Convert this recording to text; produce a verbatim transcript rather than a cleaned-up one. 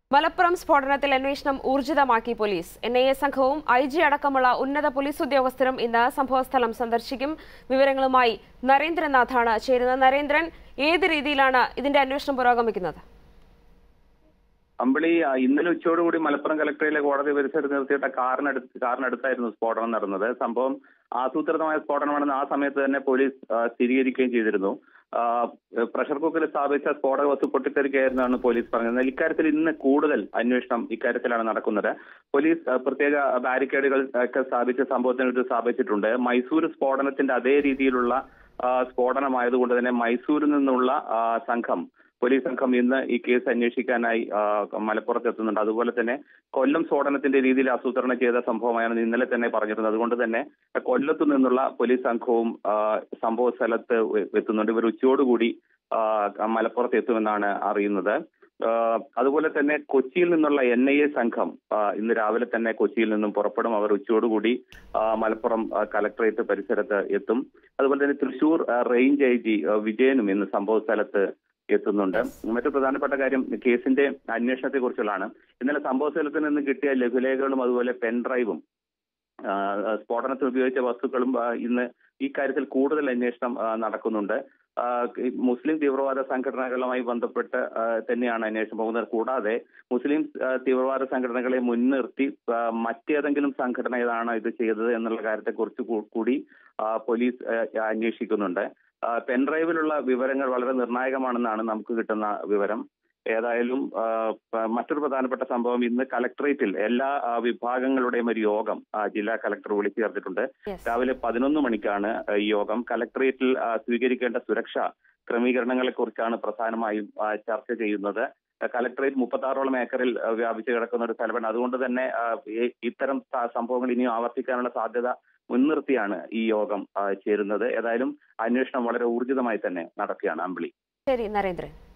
മലപ്പുറം സ്ഫോടനത്തിൽ അന്വേഷണം ഊർജിതമാക്കി പോലീസ്. എൻ ഐ എ സംഘവും ഐ ജി അടക്കമുള്ള ഉന്നത പോലീസ് ഉദ്യോഗസ്ഥരും ഇന്ന് സംഭവസ്ഥലം സന്ദർശിക്കും. വിവരങ്ങളുമായി നരേന്ദ്രനാഥാണ് ചേരുന്നത്. നരേന്ദ്രൻ, ഏത് രീതിയിലാണ് ഇതിന്റെ അന്വേഷണം പുരോഗമിക്കുന്നത്? അമ്പിളി, ഇന്നലെ ഉച്ചയോടുകൂടി മലപ്പുറം കലക്ടറേറ്റിലെ കോടതി പരിസരത്ത് നിർത്തിയിട്ട കാറിനടുത്ത് കാറിനടുത്തായിരുന്നു സ്ഫോടനം നടന്നത്. സംഭവം ആസൂത്രിതമായ സ്ഫോടനമാണെന്ന് ആ സമയത്ത് തന്നെ പോലീസ് സ്ഥിരീകരിക്കുകയും ചെയ്തിരുന്നു. പ്രഷർ കുക്കറിൽ സ്ഥാപിച്ച സ്ഫോടക വസ്തു പൊട്ടിത്തെറിക്കുകയായിരുന്നാണ് പോലീസ് പറഞ്ഞത്. എന്നാൽ ഇക്കാര്യത്തിൽ ഇന്ന് കൂടുതൽ അന്വേഷണം ഇക്കാര്യത്തിലാണ് നടക്കുന്നത്. പോലീസ് പ്രത്യേക ബാരിക്കേഡുകൾ ഒക്കെ സ്ഥാപിച്ച സംഭവത്തിന് സ്ഥാപിച്ചിട്ടുണ്ട്. മൈസൂർ സ്ഫോടനത്തിന്റെ അതേ രീതിയിലുള്ള സ്ഫോടനമായതുകൊണ്ട് തന്നെ മൈസൂരിൽ നിന്നുള്ള സംഘം പോലീസ് സംഘം ഇന്ന് ഈ കേസ് അന്വേഷിക്കാനായി മലപ്പുറത്ത് എത്തുന്നുണ്ട്. അതുപോലെ തന്നെ കൊല്ലം സ്ഫോടനത്തിന്റെ രീതിയിൽ ആസൂത്രണം ചെയ്ത സംഭവമായാണ് ഇന്നലെ തന്നെ പറഞ്ഞിരുന്നത്. അതുകൊണ്ട് തന്നെ കൊല്ലത്തു നിന്നുള്ള പോലീസ് സംഘവും സംഭവ സ്ഥലത്ത് എത്തുന്നുണ്ട്. ഇവർ ഉച്ചയോടുകൂടി മലപ്പുറത്ത് എത്തുമെന്നാണ് അറിയുന്നത്. അതുപോലെ തന്നെ കൊച്ചിയിൽ നിന്നുള്ള എൻ ഐ എ സംഘം ഇന്ന് രാവിലെ തന്നെ കൊച്ചിയിൽ നിന്നും പുറപ്പെടും. അവർ ഉച്ചയോടുകൂടി മലപ്പുറം കലക്ടറേറ്റ് പരിസരത്ത് എത്തും. അതുപോലെ തന്നെ തൃശൂർ റേഞ്ച് ഐ ജി വിജയനും ഇന്ന് സംഭവ സ്ഥലത്ത് എത്തുന്നുണ്ട്. മറ്റു പ്രധാനപ്പെട്ട കാര്യം കേസിന്റെ അന്വേഷണത്തെ കുറിച്ചുള്ളതാണ്. ഇന്നലെ സംഭവ സ്ഥലത്ത് നിന്ന് കിട്ടിയ ലഘുലേഖകളും അതുപോലെ പെൻഡ്രൈവും സ്ഫോടനത്തിൽ ഉപയോഗിച്ച വസ്തുക്കളും ഇന്ന് ഈ കാര്യത്തിൽ കൂടുതൽ അന്വേഷണം നടക്കുന്നുണ്ട്. മുസ്ലിം തീവ്രവാദ സംഘടനകളുമായി ബന്ധപ്പെട്ട് തന്നെയാണ് അന്വേഷണം പോകുന്നത്. കൂടാതെ മുസ്ലിം തീവ്രവാദ സംഘടനകളെ മുൻനിർത്തി മറ്റേതെങ്കിലും സംഘടന ഏതാണ് ഇത് ചെയ്തത് എന്നുള്ള കാര്യത്തെക്കുറിച്ച് കൂടി പോലീസ് അന്വേഷിക്കുന്നുണ്ട്. പെൻഡ്രൈവിലുള്ള വിവരങ്ങൾ വളരെ നിർണായകമാണെന്നാണ് നമുക്ക് കിട്ടുന്ന വിവരം. ഏതായാലും മറ്റൊരു പ്രധാനപ്പെട്ട സംഭവം, ഇന്ന് കലക്ടറേറ്റിൽ എല്ലാ വിഭാഗങ്ങളുടെയും ഒരു യോഗം ജില്ലാ കലക്ടർ വിളിച്ചു ചേർത്തിട്ടുണ്ട്. രാവിലെ പതിനൊന്ന് മണിക്കാണ് ഈ യോഗം. കലക്ടറേറ്റിൽ സ്വീകരിക്കേണ്ട സുരക്ഷാ ക്രമീകരണങ്ങളെ കുറിച്ചാണ് പ്രധാനമായും ചർച്ച ചെയ്യുന്നത്. കലക്ടറേറ്റ് മുപ്പത്താറോളം ഏക്കറിൽ വ്യാപിച്ചു കിടക്കുന്ന ഒരു സ്ഥലമാണ്. അതുകൊണ്ട് തന്നെ ഇത്തരം സംഭവങ്ങൾ ഇനിയും ആവർത്തിക്കാനുള്ള സാധ്യത മുൻനിർത്തിയാണ് ഈ യോഗം ചേരുന്നത്. ഏതായാലും അന്വേഷണം വളരെ ഊർജിതമായി തന്നെ നടക്കുകയാണ്. അമ്പിളി. ശരി നരേന്ദ്രൻ.